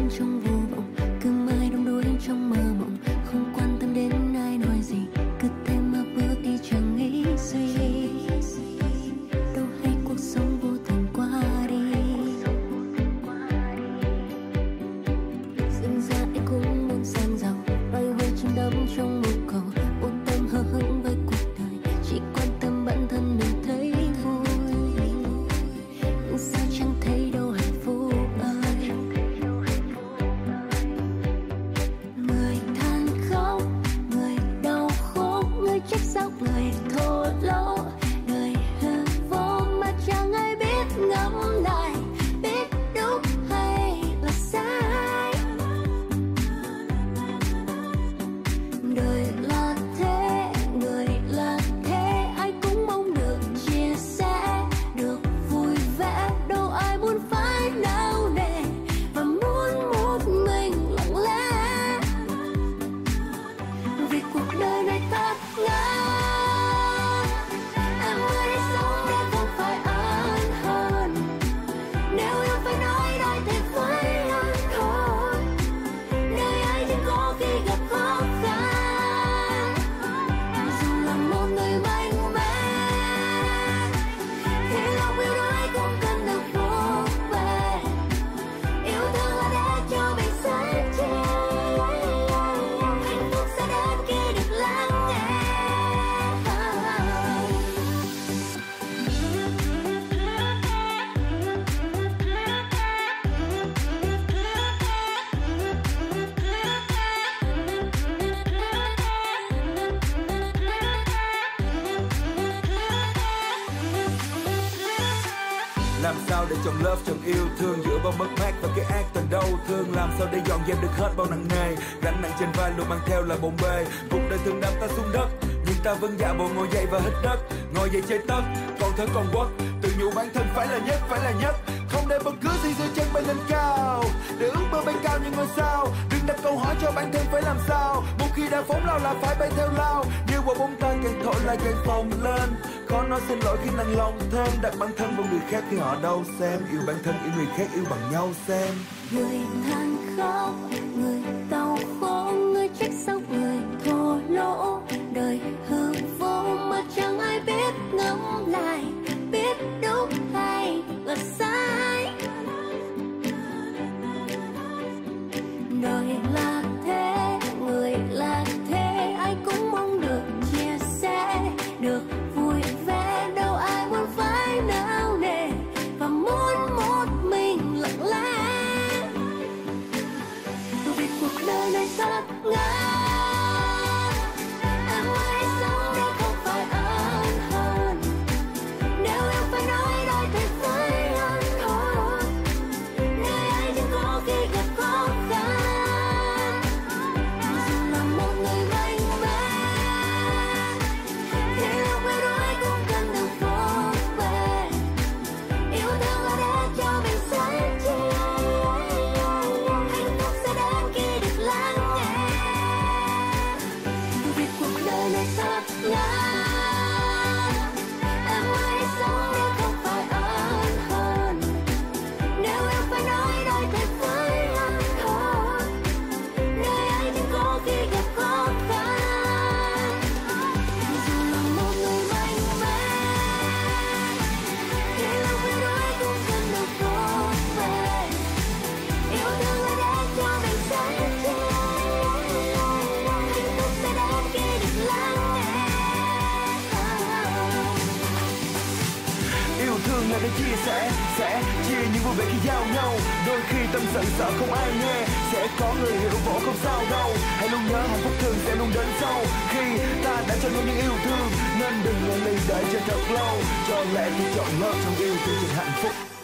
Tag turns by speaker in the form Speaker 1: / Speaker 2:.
Speaker 1: đến trong vô vọng, cứ mãi đắm đuối trong mơ mộng, không quan tâm đến ai nói gì, cứ thế mà bước đi chẳng nghĩ suy. Đâu hay cuộc sống vô tình qua đi, dưng ra anh cũng muốn sang giàu, loay hoay chìm đắm trong mưu cầu, vô tâm hờ hững với cuộc đời, chỉ quan tâm bản thân mình thấy vui. Nhưng sao chẳng thấy đâu hạnh phúc ơi. Người than khóc, người đau khổ, người trách sao, người thô lỗ, đời hư vô mà chẳng ai biết ngẫm lại, biết đúng hay là sai. Đời là thế, người là thế, ai cũng mong được chia sẻ, được vui vẻ, đâu ai muốn phải nao nề và muốn một mình lặng lẽ. Vì cuộc đời này thật ngắn, em ơi hãy sống để không phải ân hận. Nếu yêu phải nói đôi thì phải ăn thôi, nơi ai chẳng có khi gặp khó khăn. Dù là một người mạnh mẽ thì lòng yêu đuối cũng cần được vô về. Yêu thương là để cho mình sẻ chia, hạnh phúc sẽ đến khi được lắng nghe.
Speaker 2: Làm sao để chọn love, chọn yêu thương giữa bao mất mát và cái ác tình đau thương. Làm sao để dọn dẹp được hết bao nặng nề, gánh nặng trên vai luôn mang theo là bộn bề. Cuộc đời thường đâm ta xuống đất, nhưng ta vẫn giả bộ ngồi dậy và hít đất. Ngồi dậy chơi tất, còn thở còn quất, tự nhủ bản thân phải là nhất, phải là nhất. Không để bất cứ gì dưới chân bay lên cao, để ước mơ bay cao như ngôi sao. Đừng đặt câu hỏi cho bản thân phải làm sao, một khi đã phóng lao là phải bay theo lao. Như quả bóng ta càng thổi lại càng phồng lên, khó nói xin lỗi khi nặng lòng thêm. Đặt bản thân vào người khác khi họ đâu xem, yêu bản thân yêu người khác yêu bằng nhau xem.
Speaker 1: Người than khóc, người đau khổ, người trách sao, người thô lỗ, đời hư vô mà chẳng ai biết ngẫm lại, biết đúng hay là sai. Đời là thế, người là thế, ai cũng mong được chia sẻ, được vui vẻ, đâu ai muốn phải nao nề và muốn một mình lặng lẽ. Vì cuộc đời này thật ngắn, em ơi hãy sống để không phải ân hận. Nếu yêu phải nói đôi thì phải ăn thôi, nơi ai chẳng có khi gặp khó khăn. Dù là một người mạnh mẽ thì lòng yêu đuối cũng cần được vô về. Yêu thương là để cho mình sẻ chia, hạnh phúc sẽ đến khi được lắng nghe. Vì cuộc đời này thật ngắn, em ơi hãy sống để không phải ân hận. Nếu yêu phải nói đôi thì phải ăn thôi, nơi ai chẳng có khi gặp khó khăn. Dù là một người mạnh mẽ thì lòng yêu đuối cũng cần được vô về. Yêu thương là để cho mình sẻ chia, hạnh phúc sẽ đến khi được lắng nghe.
Speaker 2: Yêu thương là để chia sẻ, sẽ chia những vui vẻ khi giao nhau. Đôi khi tâm sự sợ không ai nghe, sẽ có người hiểu vỗ không sao đâu. Hãy luôn nhớ hạnh phúc thường sẽ luôn đến sau, khi ta đã cho nhau những yêu thương. Nên đừng ngần ngừ đợi chờ thật lâu, cho lẽ tôi chọn love trong yêu thương hạnh phúc.